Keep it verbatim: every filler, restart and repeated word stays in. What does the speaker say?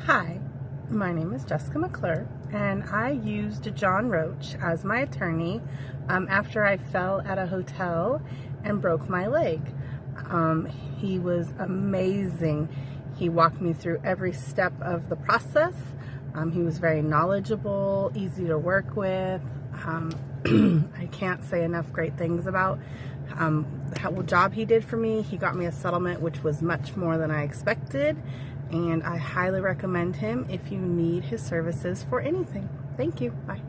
Hi, my name is Jessica McClure, and I used John Roach as my attorney um, after I fell at a hotel and broke my leg. Um, he was amazing. He walked me through every step of the process. Um, he was very knowledgeable, easy to work with. Um, I can't say enough great things about um, the job he did for me. He got me a settlement which was much more than I expected, and I highly recommend him if you need his services for anything. Thank you. Bye.